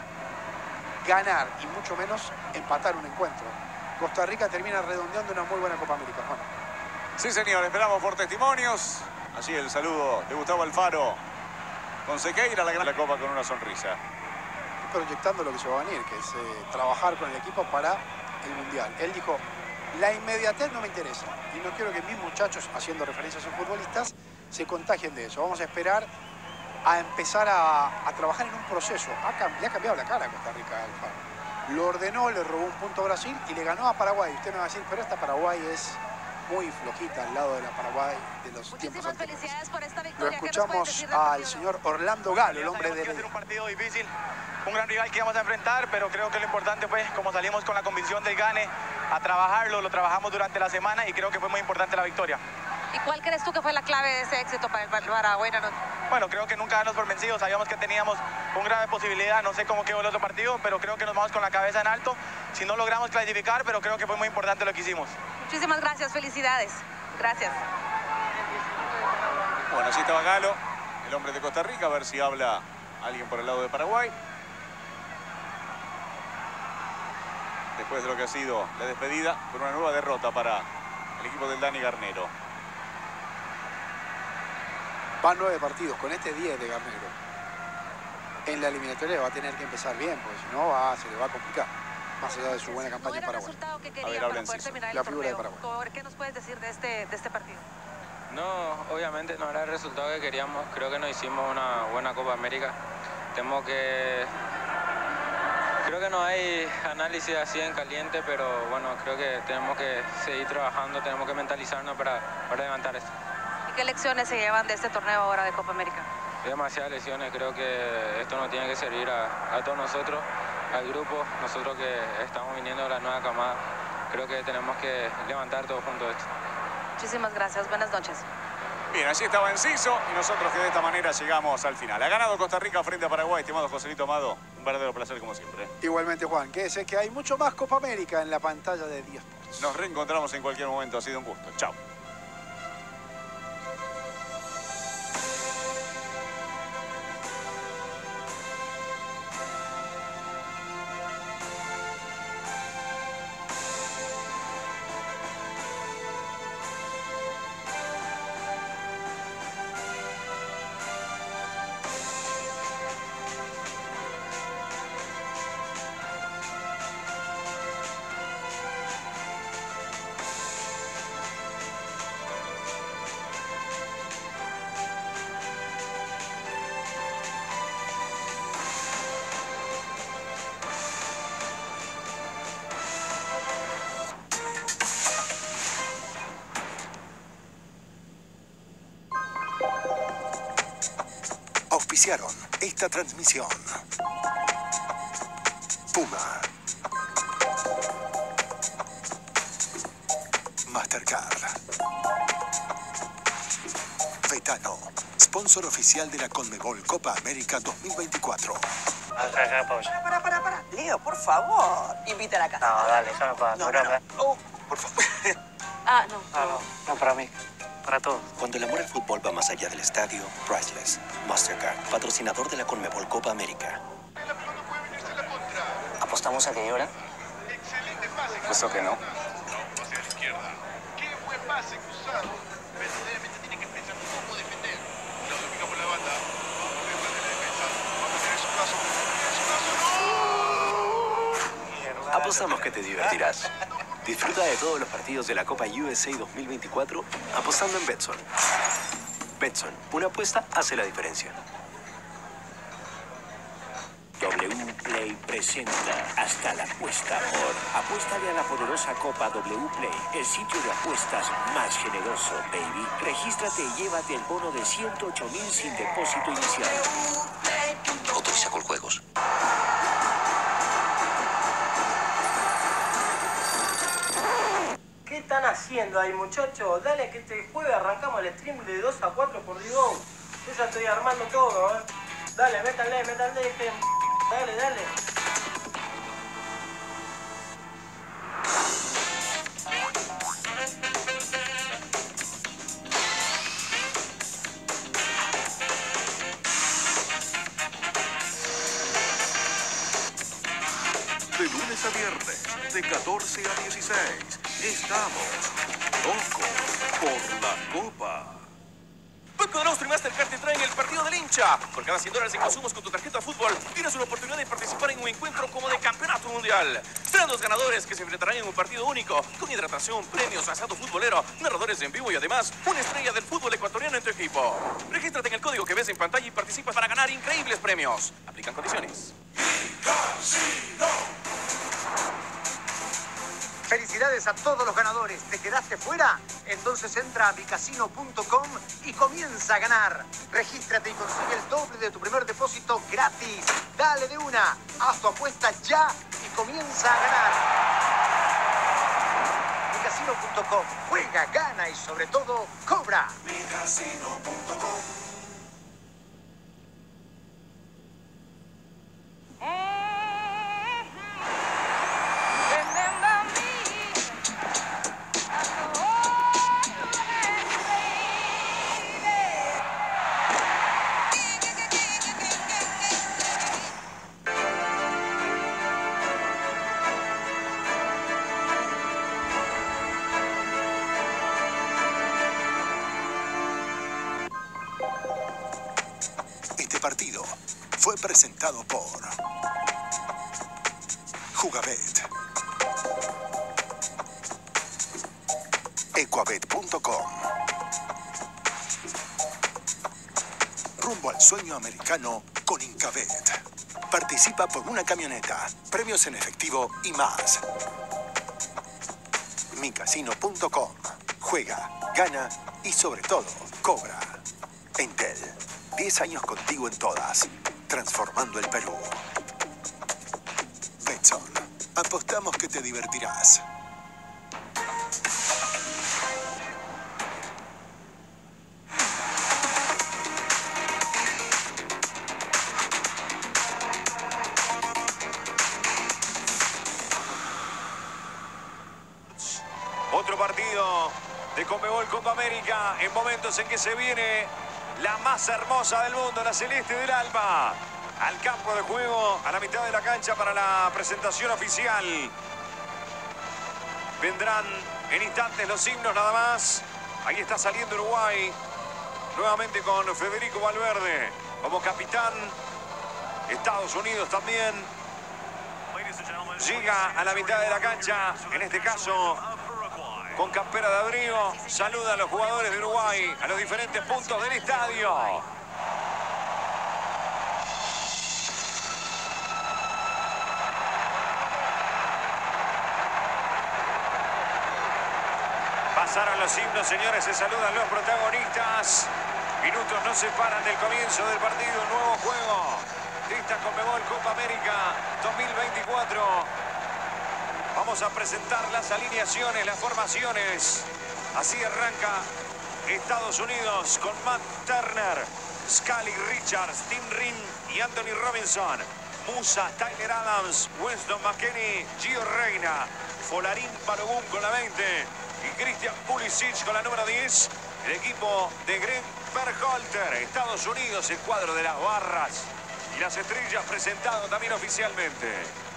ganar y mucho menos empatar un encuentro. Costa Rica termina redondeando una muy buena Copa América, Juan. Sí, señor, esperamos por testimonios. Así el saludo de Gustavo Alfaro con Sequeira, la gran la Copa con una sonrisa. Estoy proyectando lo que se va a venir, que es eh, trabajar con el equipo para el Mundial. Él dijo, la inmediatez no me interesa y no quiero que mis muchachos, haciendo referencias a futbolistas, se contagien de eso. Vamos a esperar a empezar a, a trabajar en un proceso. Ha, le ha cambiado la cara a Costa Rica, Alfaro. Lo ordenó, le robó un punto a Brasil y le ganó a Paraguay. Usted me va a decir, pero esta Paraguay es muy flojita al lado de la Paraguay de los Muchísimas tiempos anteriores. felicidades por esta Lo victoria. escuchamos al señor Orlando Galo, el hombre de... Va a ser un partido difícil, un gran rival que íbamos a enfrentar, pero creo que lo importante fue, como salimos con la convicción del gane, a trabajarlo, lo trabajamos durante la semana y creo que fue muy importante la victoria. ¿Y cuál crees tú que fue la clave de ese éxito para el Paraguay? Bueno, creo que nunca darnos por vencidos, sabíamos que teníamos una grave posibilidad, no sé cómo quedó el otro partido, pero creo que nos vamos con la cabeza en alto. Si no logramos clasificar, pero creo que fue muy importante lo que hicimos. Muchísimas gracias, felicidades. Gracias. Bueno, así estaba Galo, el hombre de Costa Rica, a ver si habla alguien por el lado de Paraguay. Después de lo que ha sido la despedida, con una nueva derrota para el equipo del Dani Garnero. Van nueve partidos, con este diez de Garnero. En la eliminatoria va a tener que empezar bien, porque si no va, se le va a complicar. Más allá de su buena campaña en Paraguay. ¿No era el resultado que quería A ver, para hablen poder sí, terminar la el figura de torneo? Paraguay. ¿Qué nos puedes decir de este, de este partido? No, obviamente no era el resultado que queríamos. Creo que nos hicimos una buena Copa América. Tenemos que... Creo que no hay análisis así en caliente, pero bueno, creo que tenemos que seguir trabajando, tenemos que mentalizarnos para, para levantar esto. ¿Y qué lecciones se llevan de este torneo ahora de Copa América? Hay demasiadas lesiones, creo que esto nos tiene que servir a, a todos nosotros, al grupo, nosotros que estamos viniendo de la nueva camada. Creo que tenemos que levantar todos juntos esto. Muchísimas gracias, buenas noches. Bien, así estaba Enciso y nosotros que de esta manera llegamos al final. Ha ganado Costa Rica frente a Paraguay, estimado Joselito Amado. Un verdadero placer como siempre. Igualmente, Juan, que sé que hay mucho más Copa América en la pantalla de diez Sports. Nos reencontramos en cualquier momento, ha sido un gusto. Chao. Auspiciaron esta transmisión. Puma. Mastercard. Vetano, sponsor oficial de la Conmebol Copa América dos mil veinticuatro. Acá, pausa. Para, para, para. Leo, por favor. Invita a la casa. No, dale, déjame para No, no, no. Oh, por favor. Ah, no. Ah, no, no para mí, para todos. Cuando el amor al fútbol va más allá del estadio, Priceless. Mastercard, patrocinador de la Conmebol Copa América. ¿Apostamos a que llora? Eso que no. Hacia la izquierda. Qué buen pase cruzado. Verdaderamente tiene que pensar cómo defender. Lo dominga por la banda. Apostamos que te divertirás. Disfruta de todos los partidos de la Copa U S A dos mil veinticuatro apostando en Betson. Betson, una apuesta hace la diferencia. W Play presenta Hasta la Apuesta Amor. Apuéstale a la poderosa Copa W Play, el sitio de apuestas más generoso, baby. Regístrate y llévate el bono de ciento ocho mil sin depósito inicial. Autoriza con juegos. ¿Qué están haciendo ahí, muchachos? Dale que este jueves arrancamos el stream de dos a cuatro por Digo. Yo ya estoy armando todo, ¿eh? Dale, métanle, métanle, este... Dale, dale. De lunes a viernes, de catorce a dieciséis, estamos locos por la Copa. Banco del Austria y Mastercard te traen el partido del hincha. Por cada cien dólares en consumos con tu tarjeta de fútbol, tienes una oportunidad de participar en un encuentro como de campeonato mundial. Serán dos ganadores que se enfrentarán en un partido único, con hidratación, premios, asado futbolero, narradores en vivo y además una estrella del fútbol ecuatoriano en tu equipo. Regístrate en el código que ves en pantalla y participa para ganar increíbles premios. Aplican condiciones. Felicidades a todos los ganadores. ¿Te quedaste fuera? Entonces entra a mi casino punto com y comienza a ganar. Regístrate y consigue el doble de tu primer depósito gratis. Dale de una. Haz tu apuesta ya y comienza a ganar. mi casino punto com. Juega, gana y sobre todo, cobra. mi casino punto com. Este partido fue presentado por Jugabet, Ecuabet punto com, rumbo al sueño americano con Incabet. Participa por una camioneta, premios en efectivo y más. mi casino punto com. Juega, gana y sobre todo, cobra. Entel. diez años contigo en todas, transformando el Perú. Betson, apostamos que te divertirás. Otro partido de Conmebol Copa América en momentos en que se viene la más hermosa del mundo, la celeste del alma, al campo de juego, a la mitad de la cancha para la presentación oficial. Vendrán en instantes los himnos nada más. Ahí está saliendo Uruguay, nuevamente con Federico Valverde como capitán. Estados Unidos también llega a la mitad de la cancha, en este caso con campera de abrigo. Saluda a los jugadores de Uruguay a los diferentes puntos del estadio. Pasaron los himnos, señores, se saludan los protagonistas. Minutos nos separan del comienzo del partido, un nuevo juego de esta Conmebol Copa América dos mil veinticuatro. Vamos a presentar las alineaciones, las formaciones. Así arranca Estados Unidos con Matt Turner, Scully Richards, Tim Ring y Anthony Robinson. Musa, Tyler Adams, Winston McKennie, Gio Reyna, Folarín Balogun con la veinte y Christian Pulisic con la número diez. El equipo de Greg Berhalter, Estados Unidos, el cuadro de las barras y las estrellas presentado también oficialmente.